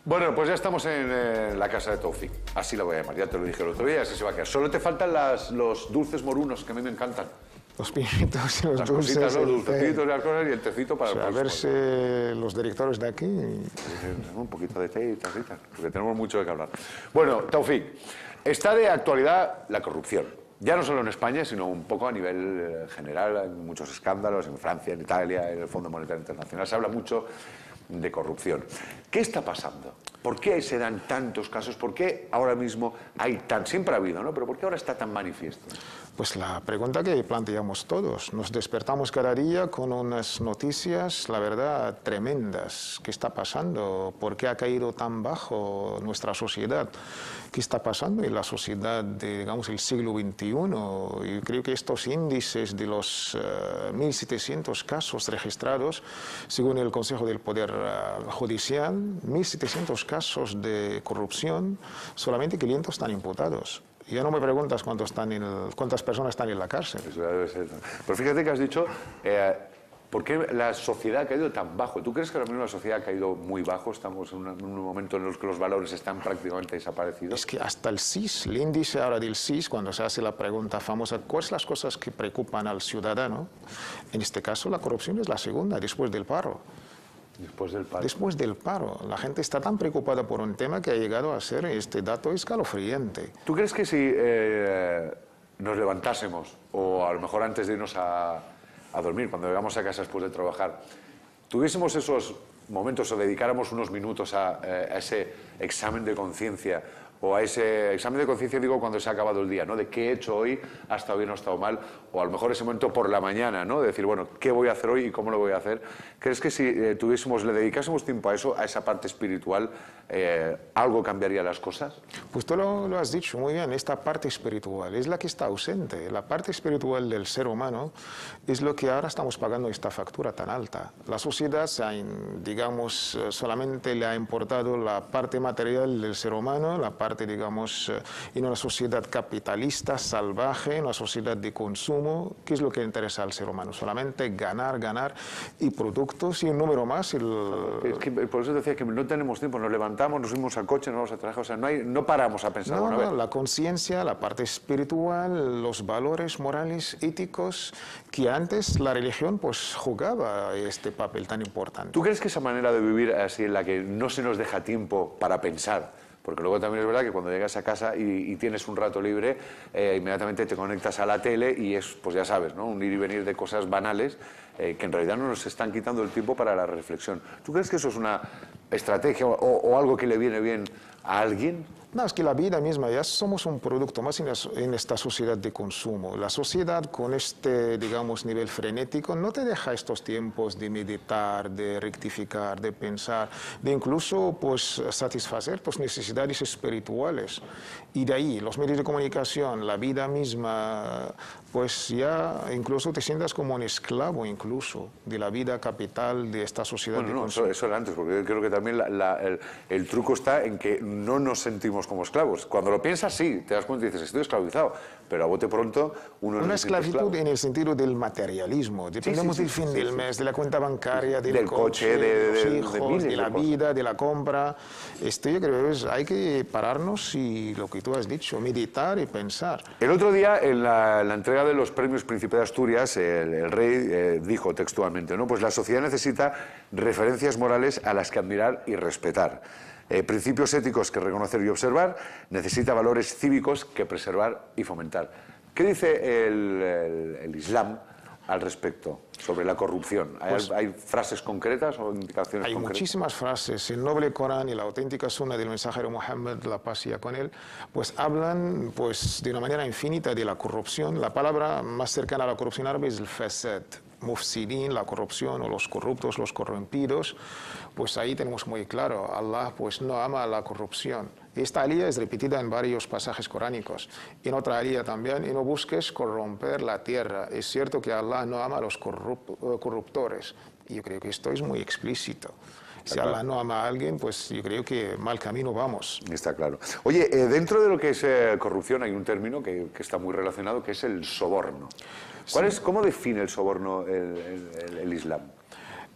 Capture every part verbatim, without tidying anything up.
Bueno, pues ya estamos en eh, la casa de Taufik. Así la voy a llamar, ya te lo dije el otro día y así se va a quedar. Solo te faltan las, los dulces morunos, que a mí me encantan. Los pimientos y los las dulces. Cositas, los el dulcecitos y las cosas y el tecito para o sea, el a próximo. ver si los directores de aquí... Un poquito de té y tacitas, porque tenemos mucho de qué hablar. Bueno, Taufik, está de actualidad la corrupción. Ya no solo en España, sino un poco a nivel general. Hay muchos escándalos en Francia, en Italia, en el Fondo Monetario Internacional. Se habla mucho de corrupción. ¿Qué está pasando? ¿Por qué se dan tantos casos? ¿Por qué ahora mismo hay tan... Siempre ha habido, ¿no? Pero ¿por qué ahora está tan manifiesto? Pues la pregunta que planteamos todos. Nos despertamos cada día con unas noticias, la verdad, tremendas. ¿Qué está pasando? ¿Por qué ha caído tan bajo nuestra sociedad? ¿Qué está pasando en la sociedad de, digamos, el siglo veintiuno? Yo creo que estos índices de los uh, mil setecientos casos registrados, según el Consejo del Poder uh, Judicial, mil setecientos casos de corrupción, solamente quinientos están imputados. Ya no me preguntas cuántos están en el, cuántas personas están en la cárcel. Eso debe ser. Pero fíjate que has dicho, eh, ¿por qué la sociedad ha caído tan bajo? ¿Tú crees que ahora mismo la sociedad ha caído muy bajo? Estamos en, una, en un momento en el que los valores están prácticamente desaparecidos. Es que hasta el S I S, el índice ahora del S I S, cuando se hace la pregunta famosa, ¿cuáles son las cosas que preocupan al ciudadano? En este caso, la corrupción es la segunda, después del paro. Después del paro. Después del paro. La gente está tan preocupada por un tema que ha llegado a ser este dato escalofriante. ¿Tú crees que si eh, nos levantásemos, o a lo mejor antes de irnos a, a dormir, cuando llegamos a casa después de trabajar, tuviésemos esos momentos o dedicáramos unos minutos a, a ese examen de conciencia, o a ese examen de conciencia, digo, cuando se ha acabado el día, ¿no? De qué he hecho hoy, ha estado bien o ha estado mal, o a lo mejor ese momento por la mañana, ¿no? De decir, bueno, ¿qué voy a hacer hoy y cómo lo voy a hacer? ¿Crees que si eh, tuviésemos, le dedicásemos tiempo a eso, a esa parte espiritual, eh, algo cambiaría las cosas? Pues tú lo, lo has dicho muy bien, esta parte espiritual es la que está ausente. La parte espiritual del ser humano es lo que ahora estamos pagando esta factura tan alta. La sociedad, se ha, digamos, solamente le ha importado la parte material del ser humano, la parte digamos, en una sociedad capitalista, salvaje, en una sociedad de consumo. ¿Qué es lo que interesa al ser humano? Solamente ganar, ganar, y productos, y un número más. El... Es que por eso decía que no tenemos tiempo, nos levantamos, nos subimos al coche, nos vamos a trabajar, o sea, no, hay, no paramos a pensar. No, bueno, a ver. no, la conciencia, la parte espiritual, los valores morales, éticos, que antes la religión pues jugaba este papel tan importante. ¿Tú crees que esa manera de vivir así, en la que no se nos deja tiempo para pensar? Porque luego también es verdad que cuando llegas a casa y, y tienes un rato libre, eh, inmediatamente te conectas a la tele y es, pues ya sabes, ¿no? Un ir y venir de cosas banales eh, que en realidad no nos están quitando el tiempo para la reflexión. ¿Tú crees que eso es una estrategia o, o algo que le viene bien a alguien? No, es que la vida misma, ya somos un producto más en, la, en esta sociedad de consumo. La sociedad con este, digamos, nivel frenético no te deja estos tiempos de meditar, de rectificar, de pensar, de incluso pues, satisfacer tus necesidades espirituales. Y de ahí, los medios de comunicación, la vida misma, pues ya incluso te sientas como un esclavo incluso de la vida capital de esta sociedad. Bueno, de no, eso, eso era antes, porque yo creo que también la, la, el, el truco está en que no nos sentimos como esclavos. Cuando lo piensas, sí, te das cuenta y dices, estoy esclavizado, pero a bote pronto uno Una no se siente esclavitud esclavo. en el sentido del materialismo. Dependemos sí, sí, del fin sí, del sí. mes, de la cuenta bancaria, del, Del coche, coche, de- de los de- de hijos, miles de, de la cosas. vida, de la compra. Esto yo creo que es, hay que pararnos y lo que tú has dicho, meditar y pensar. El otro día, en la, la entrega de los premios Príncipe de Asturias, el, el rey eh, dijo textualmente, ¿no? Pues la sociedad necesita referencias morales a las que admirar y respetar, eh, principios éticos que reconocer y observar, necesita valores cívicos que preservar y fomentar. ¿Qué dice el, el, el Islam al respecto sobre la corrupción? ¿Hay, Pues, ¿hay frases concretas o indicaciones Hay concretas? muchísimas frases. El noble Corán y la auténtica Sunna del mensajero Muhammad, la paz sea con él, pues hablan pues, de una manera infinita de la corrupción. La palabra más cercana a la corrupción árabe es el fasad. Mufsidin, la corrupción, o los corruptos, los corrompidos, pues ahí tenemos muy claro, Allah pues no ama la corrupción. Esta alía es repetida en varios pasajes coránicos. En otra alía también, y no busques corromper la tierra. Es cierto que Allah no ama a los corrup corruptores. Y yo creo que esto es muy explícito. Si Allah no ama a alguien, pues yo creo que mal camino vamos. Está claro. Oye, eh, dentro de lo que es eh, corrupción hay un término que, que está muy relacionado, que es el soborno. ¿Cuál Sí. es, ¿Cómo define el soborno el, el, el- el Islam?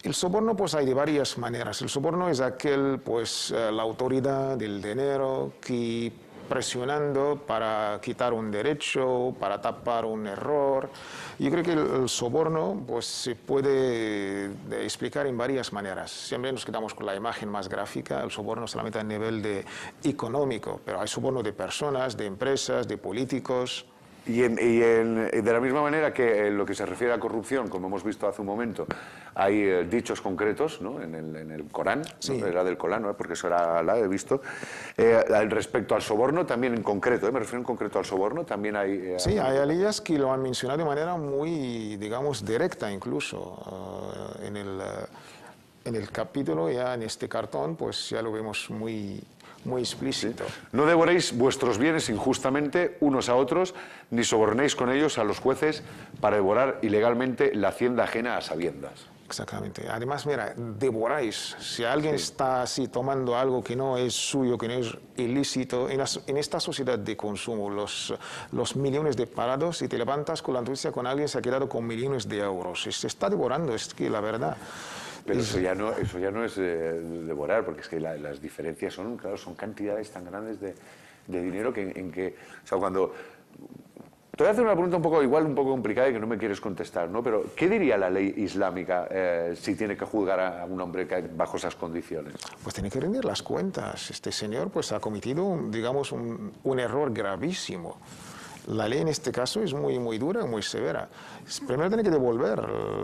El soborno pues hay de varias maneras. El soborno es aquel, pues eh, la autoridad del dinero que presionando para quitar un derecho, para tapar un error. Yo creo que el, el soborno pues se puede de, explicar en varias maneras. Siempre nos quedamos con la imagen más gráfica, el soborno solamente a nivel de económico, pero hay soborno de personas, de empresas, de políticos. Y, en, y en, de la misma manera que en lo que se refiere a corrupción, como hemos visto hace un momento, hay eh, dichos concretos, ¿no? en, el, en el Corán, sí. ¿no? Era del Corán, ¿no? Porque eso era la he visto. Eh, respecto al soborno, también en concreto, ¿eh? me refiero en concreto al soborno, también hay... Eh, sí, hay aliyas que lo han mencionado de manera muy, digamos, directa incluso. Uh, en, el, uh, en el capítulo, ya en este cartón, pues ya lo vemos muy... muy explícito. ¿Sí? No devoréis vuestros bienes injustamente unos a otros, ni sobornéis con ellos a los jueces para devorar ilegalmente la hacienda ajena a sabiendas. Exactamente. Además, mira, devoráis. Si alguien Sí. está así tomando algo que no es suyo, que no es ilícito, en, la, en esta sociedad de consumo, los, los millones de parados, si te levantas con la noticia con alguien se ha quedado con millones de euros. Se está devorando, es que la verdad... Pero eso ya no, eso ya no es eh, devorar, porque es que la, las diferencias son, claro, son cantidades tan grandes de, de dinero que en, en que, o sea, cuando te voy a hacer una pregunta un poco igual, un poco complicada y que no me quieres contestar, ¿no? Pero ¿qué diría la ley islámica eh, si tiene que juzgar a un hombre que bajo esas condiciones? Pues tiene que rendir las cuentas. Este señor, pues, ha cometido, digamos, un, un error gravísimo. La ley en este caso es muy, muy dura, muy severa. Primero tiene que devolver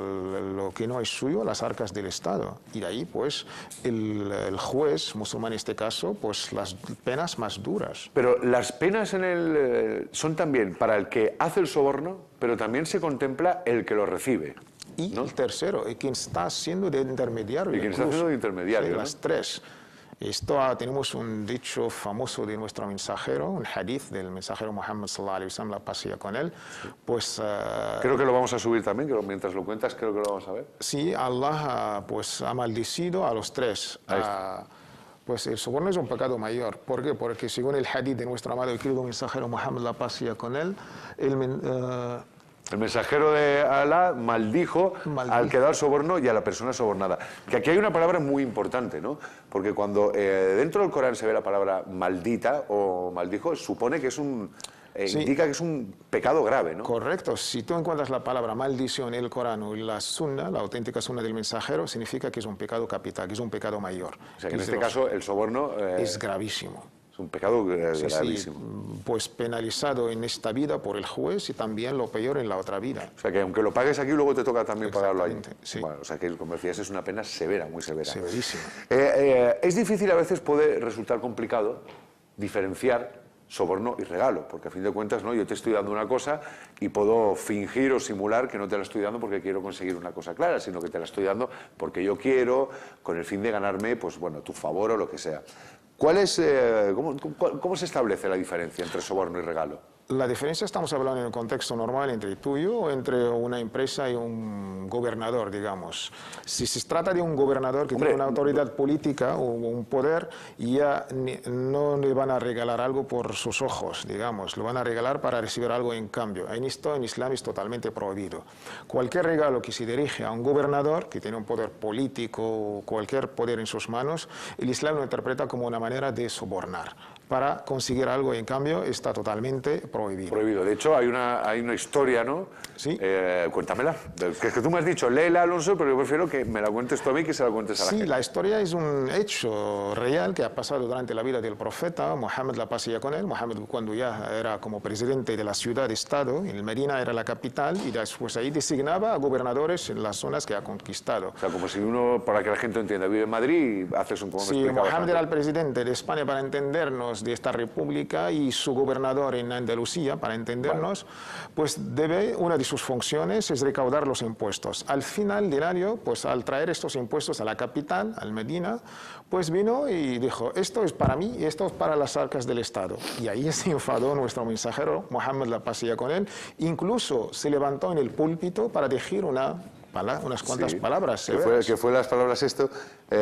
lo que no es suyo a las arcas del Estado. Y de ahí, pues, el, el juez musulmán en este caso, pues, las penas más duras. Pero las penas en el, eh, son también para el que hace el soborno, pero también se contempla el que lo recibe. Y ¿no? el tercero, el quien está haciendo de intermediario. Y quien está haciendo de intermediario. Sí, ¿no? las tres. Esto ah, tenemos un dicho famoso de nuestro mensajero, un hadith del mensajero Muhammad sallallahu alaihi wasallam, la paz sea con él. Pues, uh, creo que lo vamos a subir también, que mientras lo cuentas creo que lo vamos a ver. Sí, Allah pues, ha maldecido a los tres. Uh, pues el soborno es un pecado mayor. ¿Por qué? Porque según el hadith de nuestro amado y querido mensajero Muhammad, la paz sea con él, el... Uh, El mensajero de Alá maldijo, maldijo al que da el soborno y a la persona sobornada. Que aquí hay una palabra muy importante, ¿no? Porque cuando eh, dentro del Corán se ve la palabra maldita o maldijo, supone que es un... Eh, sí. Indica que es un pecado grave, ¿no? Correcto. Si tú encuentras la palabra maldición en el Corán o en la Sunna, la auténtica Sunna del mensajero, significa que es un pecado capital, que es un pecado mayor. O sea, que en este caso el soborno... Eh, es gravísimo. Un pecado sí, gravísimo. Sí, pues penalizado en esta vida por el juez y también lo peor en la otra vida. O sea que aunque lo pagues aquí, luego te toca también pagarlo ahí. Sí. Bueno, o sea que, como decías, es una pena severa, muy severa. Severísima. Eh, eh, es difícil, a veces puede resultar complicado diferenciar soborno y regalo, porque a fin de cuentas, ¿no? Yo te estoy dando una cosa y puedo fingir o simular que no te la estoy dando porque quiero conseguir una cosa clara, sino que te la estoy dando porque yo quiero, con el fin de ganarme, pues bueno, tu favor o lo que sea. ¿Cuál es, eh, cómo, cómo, ¿Cómo se establece la diferencia entre soborno y regalo? La diferencia estamos hablando en el contexto normal entre tú y yo o entre una empresa y un gobernador, digamos. Si se trata de un gobernador que Hombre, tiene una autoridad política o un poder, ya no le van a regalar algo por sus ojos, digamos. Lo van a regalar para recibir algo en cambio. En esto, en Islam, es totalmente prohibido. Cualquier regalo que se dirige a un gobernador que tiene un poder político o cualquier poder en sus manos, el Islam lo interpreta como una manera de sobornar. Para conseguir algo en cambio está totalmente prohibido. Prohibido. De hecho, hay una, hay una historia, ¿no? Sí. Eh, cuéntamela. Que es que tú me has dicho, léela, Alonso, pero yo prefiero que me la cuentes tú a mí que se la cuentes a la sí, gente. Sí, la historia es un hecho real que ha pasado durante la vida del profeta, Muhammad, la paz sea con él. Muhammad, cuando ya era como presidente de la ciudad-estado, en Medina era la capital, y después ahí designaba a gobernadores en las zonas que ha conquistado. O sea, como si uno, para que la gente entienda, vive en Madrid y haces un... Como sí, Muhammad era el presidente de España, para entendernos, de esta república, y su gobernador en Andalucía, para entendernos, vale. Pues debe, una de sus funciones es recaudar los impuestos. Al final del año, pues al traer estos impuestos a la capital, al Medina, pues vino y dijo, esto es para mí y esto es para las arcas del Estado. Y ahí se enfadó nuestro mensajero, Muhammad, la paz sea con él, incluso se levantó en el púlpito para decir una... unas cuantas sí, palabras. Que fue, que fue las palabras esto.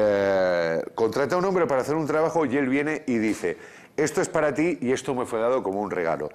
Eh, contrata a un hombre para hacer un trabajo y él viene y dice, esto es para ti y esto me fue dado como un regalo.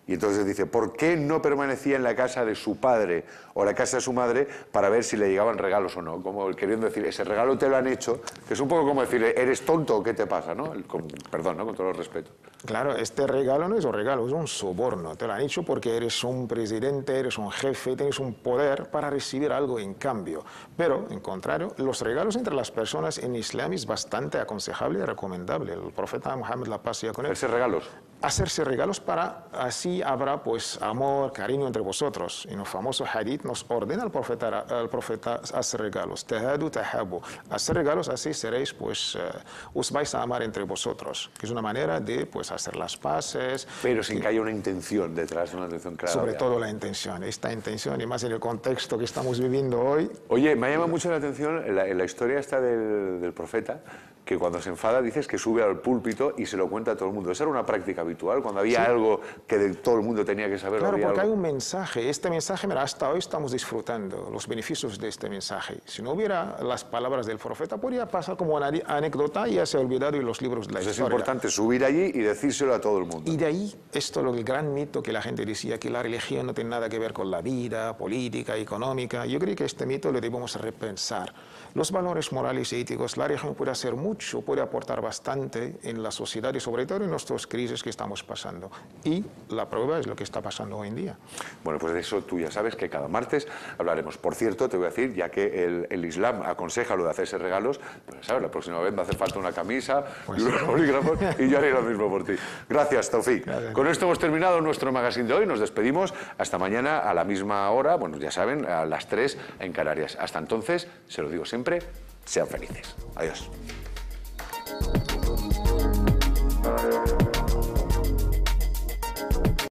Y entonces dice, ¿por qué no permanecía en la casa de su padre o la casa de su madre para ver si le llegaban regalos o no? Como queriendo decir, ese regalo te lo han hecho, que es un poco como decir, ¿eres tonto o qué te pasa? ¿No? El, con, perdón, ¿no? Con todo el respeto. Claro, este regalo no es un regalo, es un soborno. Te lo han hecho porque eres un presidente, eres un jefe, tienes un poder para recibir algo en cambio. Pero, en contrario, los regalos entre las personas en Islam es bastante aconsejable y recomendable. El profeta Muhammad, la paz sea con él, ¿Hacerse regalos? hacerse regalos para así habrá pues amor, cariño entre vosotros. En un famoso hadith nos ordena al profeta, al profeta hacer regalos. Tahadu tahabu. Hacer regalos así seréis pues uh, os vais a amar entre vosotros, que es una manera de pues hacer las paces. Pero sin que, que haya una intención detrás, una intención clara. Sobre todo la intención, esta intención y más en el contexto que estamos viviendo hoy. Oye, me ha llamado mucho la atención en la, en la historia esta del, del profeta, que cuando se enfada dices que sube al púlpito y se lo cuenta a todo el mundo. ¿Esa era una práctica habitual? Cuando había sí. algo que de, todo el mundo tenía que saber. Claro, había porque algo... hay un mensaje. Este mensaje, mira, hasta hoy estamos disfrutando los beneficios de este mensaje. Si no hubiera las palabras del profeta, podría pasar como una anécdota y ya se ha olvidado en los libros de la pues historia. Es importante subir allí y decírselo a todo el mundo. Y de ahí, esto es el gran mito que la gente decía, que la religión no tiene nada que ver con la vida política, económica. Yo creo que este mito lo debemos repensar. Los valores morales y éticos, la religión puede hacer mucho, puede aportar bastante en la sociedad y sobre todo en nuestras crisis que estamos pasando. Y la prueba es lo que está pasando hoy en día. Bueno, pues de eso tú ya sabes que cada martes hablaremos. Por cierto, te voy a decir, ya que el, el Islam aconseja lo de hacerse regalos, pues sabes, la próxima vez va a hacer falta una camisa pues y unos bolígrafos y yo haré lo mismo por ti. Gracias, Taufik. Gracias. Con esto hemos terminado nuestro magazine de hoy. Nos despedimos hasta mañana a la misma hora, bueno, ya saben, a las tres en Canarias. Hasta entonces, se lo digo siempre, sean felices. Adiós.